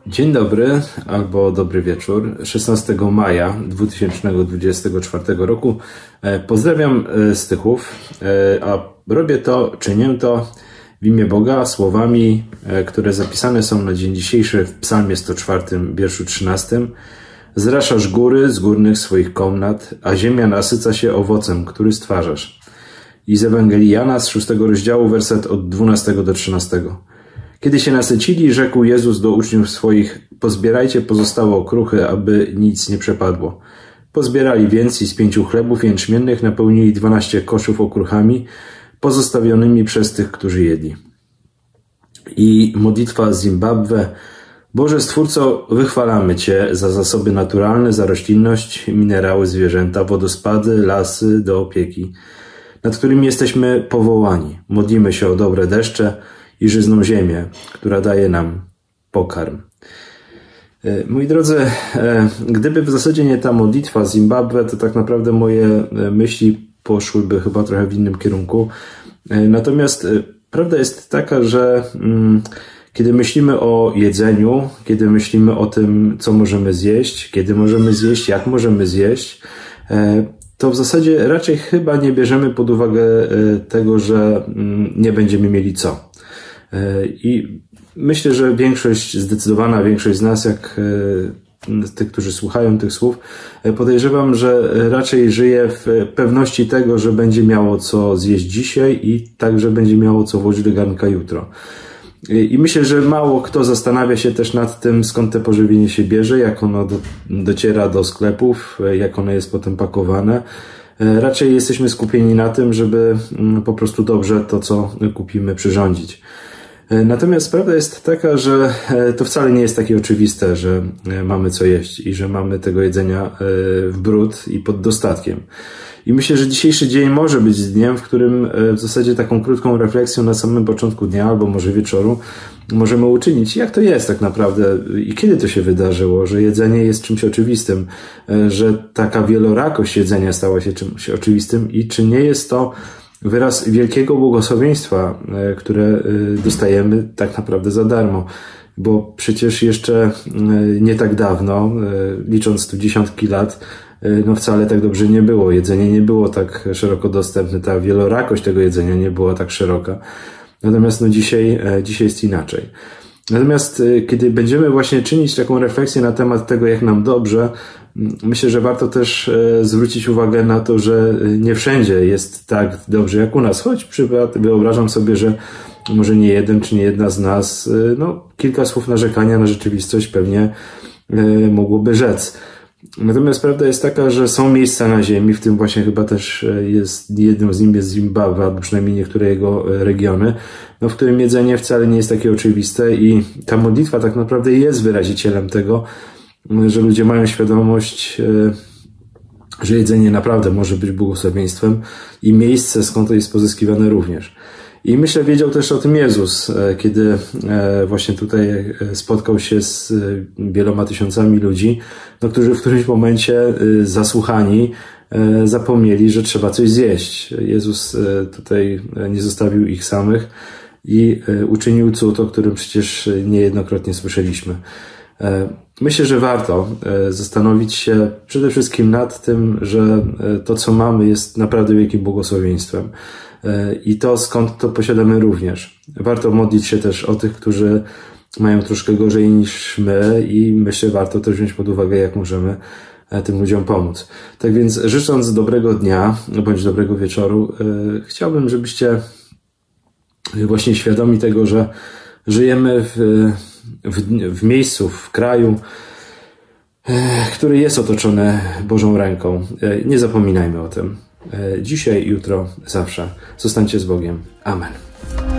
Dzień dobry albo dobry wieczór. 16 maja 2024 roku. Pozdrawiam z Tychów, a czynię to w imię Boga słowami, które zapisane są na dzień dzisiejszy w Psalmie 104, wierszu 13. Zraszasz góry z górnych swoich komnat, a ziemia nasyca się owocem, który stwarzasz. I z Ewangelii Jana z 6 rozdziału, werset od 12 do 13. Kiedy się nasycili, rzekł Jezus do uczniów swoich: pozbierajcie pozostałe okruchy, aby nic nie przepadło. Pozbierali więc i z 5 chlebów jęczmiennych napełnili 12 koszów okruchami, pozostawionymi przez tych, którzy jedli. I modlitwa z Zimbabwe. Boże Stwórco, wychwalamy Cię za zasoby naturalne, za roślinność, minerały, zwierzęta, wodospady, lasy do opieki, nad którymi jesteśmy powołani. Modlimy się o dobre deszcze i żyzną ziemię, która daje nam pokarm. Moi drodzy, gdyby w zasadzie nie ta modlitwa z Zimbabwe, to tak naprawdę moje myśli poszłyby chyba trochę w innym kierunku. Natomiast prawda jest taka, że kiedy myślimy o jedzeniu, kiedy myślimy o tym, co możemy zjeść, kiedy możemy zjeść, jak możemy zjeść, to w zasadzie raczej chyba nie bierzemy pod uwagę tego, że nie będziemy mieli co. I myślę, że zdecydowana większość z nas, jak tych, którzy słuchają tych słów, podejrzewam, że raczej żyje w pewności tego, że będzie miało co zjeść dzisiaj i także będzie miało co włożyć do garnka jutro. I myślę, że mało kto zastanawia się też nad tym, skąd te pożywienie się bierze, jak ono dociera do sklepów, jak ono jest potem pakowane. Raczej jesteśmy skupieni na tym, żeby po prostu dobrze to, co kupimy, przyrządzić. Natomiast prawda jest taka, że to wcale nie jest takie oczywiste, że mamy co jeść i że mamy tego jedzenia w bród i pod dostatkiem. I myślę, że dzisiejszy dzień może być dniem, w którym w zasadzie taką krótką refleksją na samym początku dnia albo może wieczoru możemy uczynić, jak to jest tak naprawdę i kiedy to się wydarzyło, że jedzenie jest czymś oczywistym, że taka wielorakość jedzenia stała się czymś oczywistym i czy nie jest to wyraz wielkiego błogosławieństwa, które dostajemy tak naprawdę za darmo. Bo przecież jeszcze nie tak dawno, licząc tu dziesiątki lat, wcale tak dobrze nie było. Jedzenie nie było tak szeroko dostępne, ta wielorakość tego jedzenia nie była tak szeroka. Natomiast dzisiaj jest inaczej. Natomiast kiedy będziemy właśnie czynić taką refleksję na temat tego, jak nam dobrze, myślę, że warto też zwrócić uwagę na to, że nie wszędzie jest tak dobrze jak u nas. Choć wyobrażam sobie, że może nie jeden czy nie jedna z nas, kilka słów narzekania na rzeczywistość pewnie mogłoby rzec. Natomiast prawda jest taka, że są miejsca na ziemi, w tym właśnie chyba też jedną z nich jest Zimbabwe, albo przynajmniej niektóre jego regiony, w którym jedzenie wcale nie jest takie oczywiste i ta modlitwa tak naprawdę jest wyrazicielem tego, że ludzie mają świadomość, że jedzenie naprawdę może być błogosławieństwem i miejsce, skąd to jest pozyskiwane również. I myślę, wiedział też o tym Jezus, kiedy właśnie tutaj spotkał się z wieloma tysiącami ludzi, którzy w którymś momencie zasłuchani zapomnieli, że trzeba coś zjeść. Jezus tutaj nie zostawił ich samych i uczynił cud, o którym przecież niejednokrotnie słyszeliśmy. Myślę, że warto zastanowić się przede wszystkim nad tym, że to, co mamy, jest naprawdę wielkim błogosławieństwem. I to, skąd to posiadamy również. Warto modlić się też o tych, którzy mają troszkę gorzej niż my i myślę, warto też wziąć pod uwagę, jak możemy tym ludziom pomóc. Tak więc życząc dobrego dnia bądź dobrego wieczoru, chciałbym, żebyście właśnie świadomi tego, że żyjemy w miejscu, w kraju, który jest otoczony Bożą ręką. Nie zapominajmy o tym. Dzisiaj, jutro, zawsze. Zostańcie z Bogiem. Amen.